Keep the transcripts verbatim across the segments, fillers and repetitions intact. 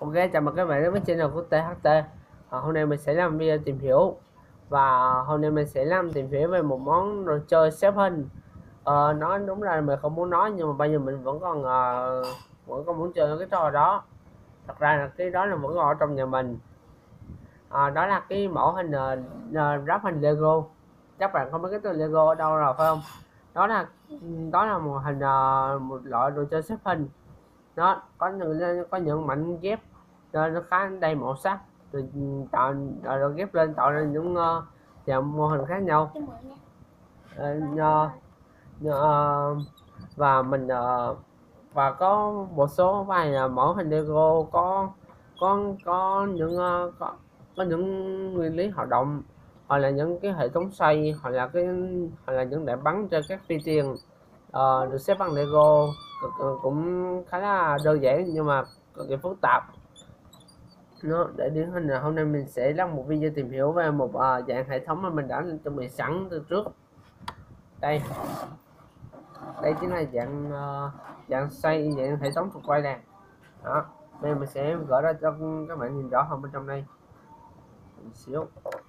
Ok, chào mừng các bạn đến với channel của tê hát tê. à, Hôm nay mình sẽ làm video tìm hiểu. Và hôm nay mình sẽ làm tìm hiểu về một món đồ chơi xếp hình. à, Nói đúng là mình không muốn nói, nhưng mà bây giờ mình vẫn còn uh, vẫn còn muốn chơi cái trò đó. Thật ra là cái đó là vẫn còn ở trong nhà mình. à, Đó là cái mẫu hình uh, ráp hình Lego. Chắc bạn không biết cái từ Lego ở đâu rồi phải không? Đó là đó là một hình uh, một loại đồ chơi xếp hình. Nó có những có những mảnh ghép nên nó khá đầy màu sắc, rồi tạo rồi ghép lên tạo ra những uh, dạng mô hình khác nhau. uh, nhờ, nhờ, và mình uh, và có một số vài uh, mẫu hình Lego có có có những uh, có, có những nguyên lý hoạt động, hoặc là những cái hệ thống xoay, hoặc là cái hoặc là những đạn bắn trên các phi tiền uh, được xếp bằng Lego. Cũng khá là đơn giản nhưng mà cực kỳ phức tạp. Nó để điển hình là hôm nay mình sẽ làm một video tìm hiểu về một uh, dạng hệ thống mà mình đã chuẩn bị sẵn từ trước. Đây đây chính là dạng uh, dạng xoay, dạng hệ thống trục quay nè. Đó, đây mình sẽ gỡ ra cho các bạn nhìn rõ hơn bên trong đây một xíu.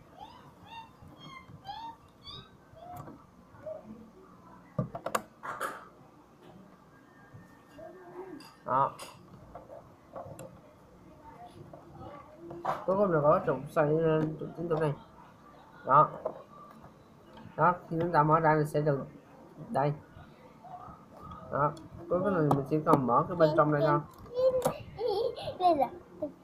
Đó, cuối cùng là có trục xoay lên chính chỗ này. Đó đó, khi chúng ta mở ra thì sẽ được đây. Đó, cuối cùng là mình chỉ cần mở cái bên trong này thôi. Đây là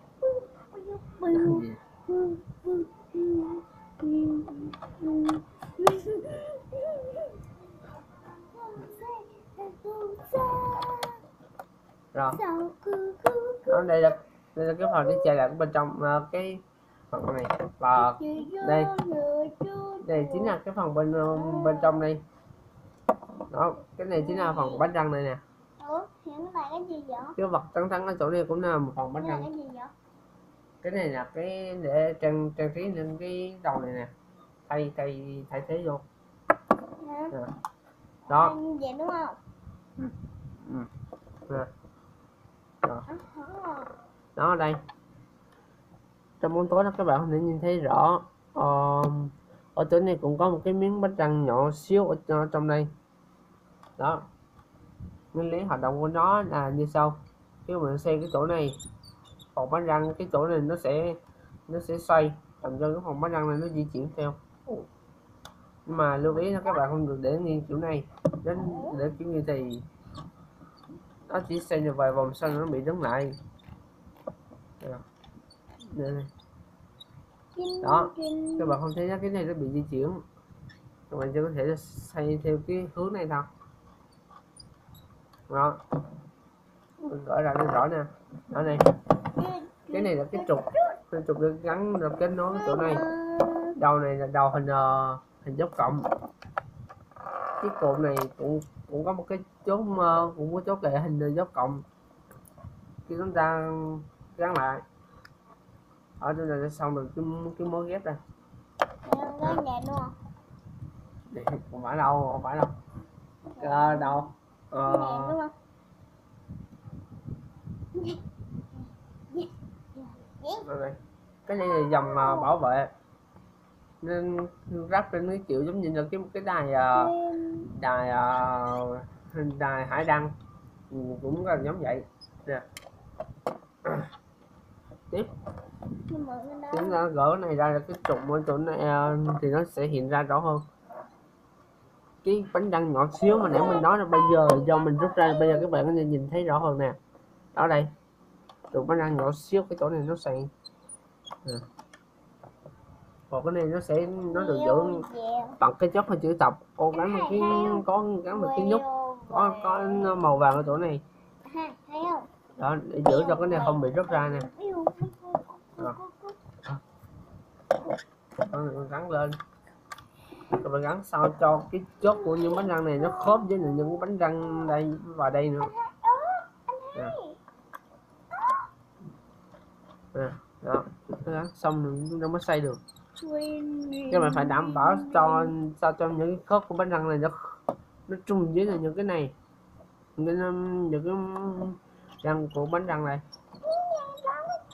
rồi đó, đây là đây là cái phần để chạy lại bên trong uh, cái phần này. Và đây đây chính là cái phần bên uh, bên trong đây. Đó, cái này chính là phần bánh răng này nè. Ủa, hiện cái này cái gì vậy? Cái vật trắng trắng ở chỗ này cũng là một phần bánh răng. Cái gì vậy? Cái này là cái để trang trang trí lên cái đầu này nè, thay thay thay thế vô. Hả? À. Đó. Như vậy đúng không? Ừ. Ừ. Nè. Đó. Đó, đây trong bóng tối đó các bạn không thể nhìn thấy rõ. ờ, Ở chỗ này cũng có một cái miếng bánh răng nhỏ xíu ở, ở trong đây. Đó, nguyên lý hoạt động của nó là như sau. Khi mình xoay cái chỗ này, phòng bánh răng cái chỗ này nó sẽ nó sẽ xoay làm cho cái phòng bánh răng này nó di chuyển theo. Nhưng mà lưu ý là các bạn không được để nghiêng kiểu này, đến để kiểu như thì nó chỉ xoay được vài vòng sau nó bị đứng lại. Đây. Đó, các bạn không thấy cái này nó bị di chuyển, các bạn chỉ có thể xoay theo cái hướng này thôi. Đó, mình gỡ ra nó rõ nè. Đó này, cái này là cái trục, cái trục được gắn được kết nối cái chỗ này. Đầu này là đầu hình uh, hình dấu cộng. Cái cột này cũng cũng có một cái chốt uh, cũng có chốt kệ hình dấu cộng. Khi chúng ta gắn lại ở đây là xong được cái cái mối ghép đây. Cái này đúng không? Không phải đâu, không phải đâu. À, đâu? Ờ... Cái này đúng không? Đây. Cái này là dòng uh, bảo vệ nên ráp trên cái kiểu giống như là cái cái đài uh, đài uh, đài hải đăng cũng là giống vậy nè. Tiếp chúng ta gỡ này ra là cái trục ở chỗ này uh, thì nó sẽ hiện ra rõ hơn. Cái bánh răng nhỏ xíu mà nãy mình nói là bây giờ do mình rút ra, bây giờ các bạn có thể nhìn thấy rõ hơn nè. Đó, đây trục bánh răng nhỏ xíu, cái chỗ này nó sẽ à. Còn cái này nó sẽ nó được giữ bằng cái chốt hình chữ tập, cố gắng một cái có gắn một cái nút có có màu vàng ở chỗ này. Đó, để giữ cho cái này không bị rớt ra nè. Đó, gắn lên, các bạn gắn sao cho cái chốt của những bánh răng này nó khớp với những cái bánh răng đây và đây nữa. Đó, đó, đó. Đó. Xong rồi nó mới xoay được. Các bạn phải đảm bảo cho sao cho những cái khớp của bánh răng này nó nó trùng với là những cái này, những cái, những cái răng của bánh răng này.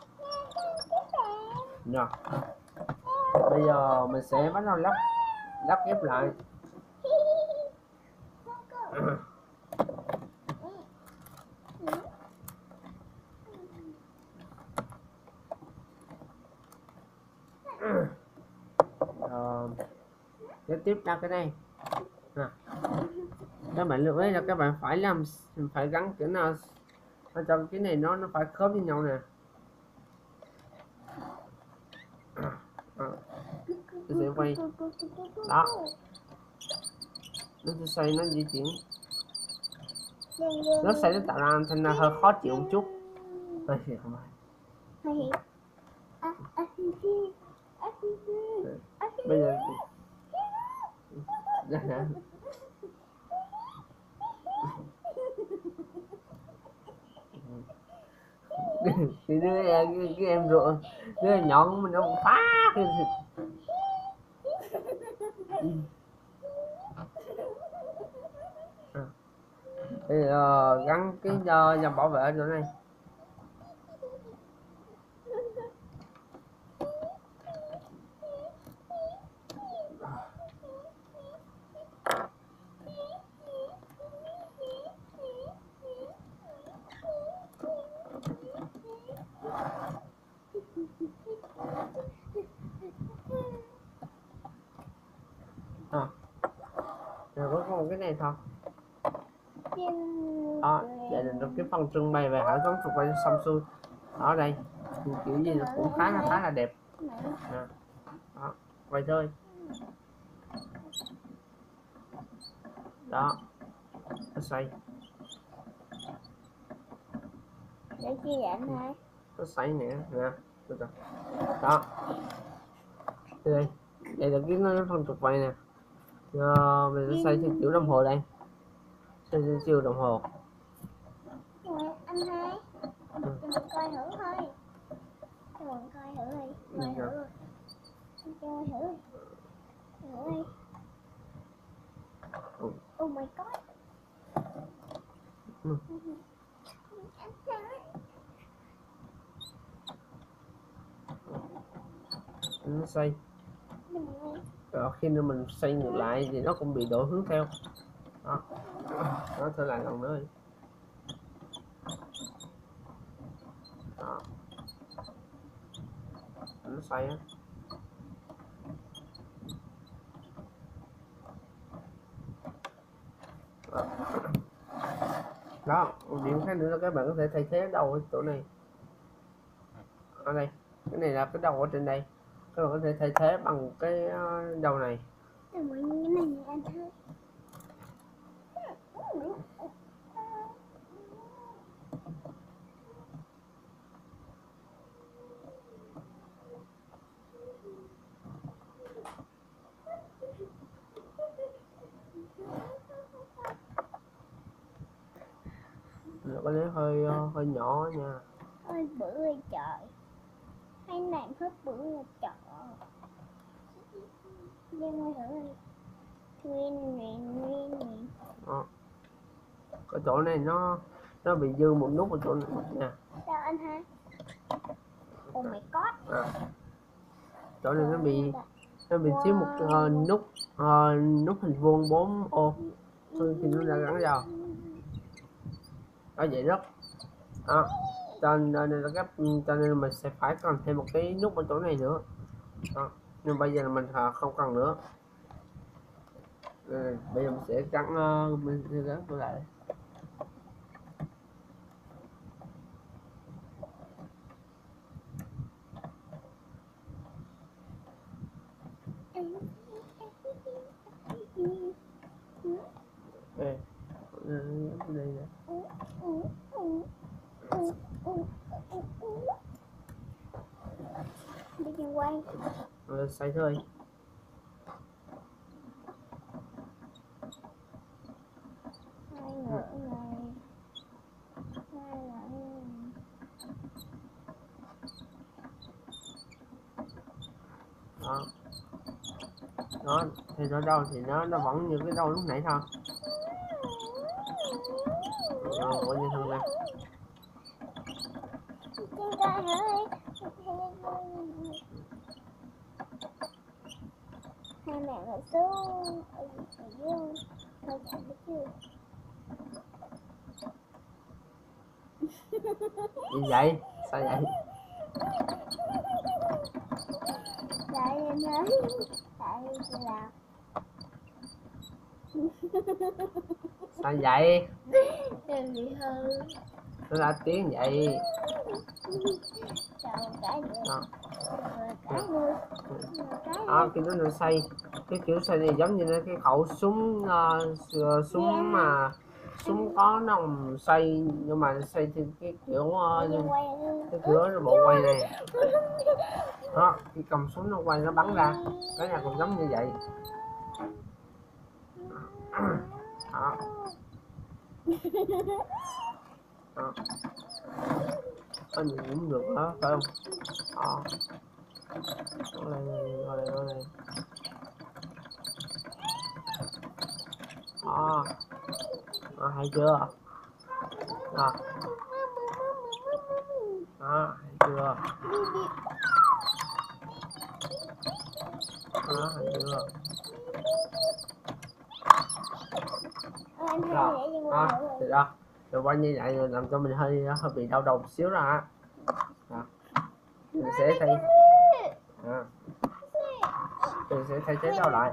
Rồi. Bây giờ mình sẽ bắt đầu lắp lắp ghép lại. Rồi. Tiếp tiếp ra cái này. À. Các bạn lưu ý là các bạn phải làm phải gắn kiểu nào cho cái này nó nó phải khớp với nhau nè. À. À. Tôi sẽ quay đó, nó sẽ xoay, nó di chuyển, nó sẽ nó tạo ra âm thanh hơi khó chịu một chút. Đây thì không phải. Bây giờ thì đứa cái, cái em ruột đứa em nhọn mình nó phá cái bây giờ gắn cái dòng bảo vệ ở chỗ này. À, rồi có còn cái này thôi. Đó, vậy là được cái phần trưng bày về hệ thống thuộc về Samsung. Ở đây kiểu gì nó cũng khá là khá là đẹp. À, đó, vậy thôi. Đó, nó xoay. Để chi vậy anh hai? Nó xoay nè, nè, đó. Đây, đây là cái nó phần trục quay nè. Rồi, mình sẽ xoay theo kiểu đồng hồ đây. Xoay theo chiều đồng hồ. Anh hai, mình coi thử thôi. Mình coi thử đi, coi thử. Coi thử. Thử đi. Oh my god. Ừ. Nó xoay. Rồi khi nữa mình xoay ngược lại thì nó cũng bị đổi hướng theo. Đó, nó thử lại lần nữa đi. Đó, nó xoay á. Đó. Đó, một điểm khác nữa là các bạn có thể thay thế đầu ở chỗ này. Ở đây, cái này là cái đầu ở trên đây, các bạn có thể thay thế bằng cái đầu này. Cái này anh thấy. Nó có lẽ hơi hơi nhỏ nha. Hơi bự rồi trời. Hay làm hết bự rồi trời. Đem qua thử đi. Nguyên nguyên nguyên nguyên. Đó. Cái chỗ này nó nó bị dư một nút ở chỗ này nè. Sao anh ha? Oh my god. À. Chỗ này nó bị nó bị thiếu một uh, nút uh, nút hình vuông bốn ô thì nó đã gắn vào. Đó vậy đó. Đó. Cho nên là các cho nên mình sẽ phải cần thêm một cái nút ở chỗ này nữa. Đó. Nhưng bây giờ là mình không cần nữa. Rồi, bây giờ mình sẽ gắn uh, mình sẽ gắn tôi lại. Đây, đây nè. Đi trên quay. Rồi, xoay thôi. Hai ngựa này. Hai ngựa. Đó. Đó, thì nó đâu thì nó nó vẫn như cái đâu lúc nãy thôi. Đó, có như thân đây. Trên coi thử đi. Hai mẹ ngồi xuống ở dưới hơi chậm đấy chứ. Gì vậy? Sao vậy? Tại em nói tại chị làm. Sao vậy? Em bị hư. Nó ra tiếng vậy. Chào cái gì? Đó. Cái nuôi. Cái À, cái đó là xoay, cái kiểu xoay này giống như là cái khẩu súng uh, súng mà súng có nòng xoay, nhưng mà xoay theo cái kiểu uh, cái kiểu nó bộ quay này đó, cái cầm súng nó quay nó bắn ra, cái này cũng giống như vậy đó. Đó. Cái gì cũng được đó, phải không? Đó. Ngồi đây, ngồi đây, ngồi đây. Đó. Đó, hay chưa? Đó. Đó, hay chưa? Đó, hay chưa? Rồi, đó, thì đó, rồi quay như vậy rồi làm cho mình hơi hơi bị đau đầu một xíu ra á. Mình sẽ thay à, mình sẽ thay thế đâu lại.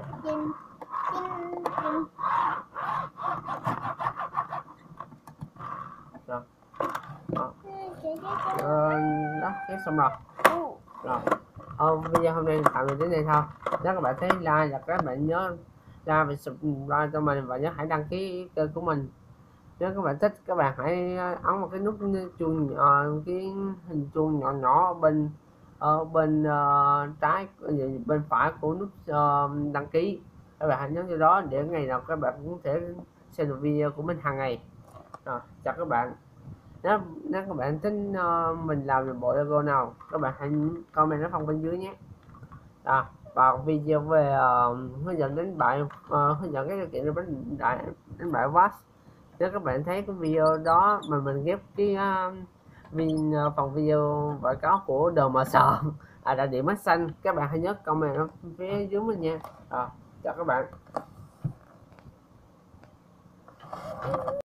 Rồi. Đó. Ờ, đó, cái xong rồi. Rồi. Ờ, video hôm nay tạm biệt đến đây thôi. Nếu các bạn thấy like và các bạn nhớ like và subscribe cho mình, và nhớ hãy đăng ký kênh của mình. Nếu các bạn thích, các bạn hãy ấn vào cái nút chuông nhỏ, cái hình chuông nhỏ nhỏ ở bên ở bên uh, trái bên phải của nút uh, đăng ký. Các bạn hãy nhấn vào đó để ngày nào các bạn cũng thể xem được video của mình hàng ngày. Rồi, chào các bạn. Nếu, nếu các bạn thích uh, mình làm được bộ logo nào, các bạn hãy comment ở phần bên dưới nhé. À, và video về uh, hướng dẫn đánh bại uh, hướng dẫn cái điều kiện đánh bại đánh bại Watch. Nếu các bạn thấy cái video đó mà mình ghép cái uh, viên uh, phần video quảng cáo của đờ em xê à, đã điểm mắt xanh, các bạn hãy nhớ comment ở phía dưới mình nha. À, chào các bạn.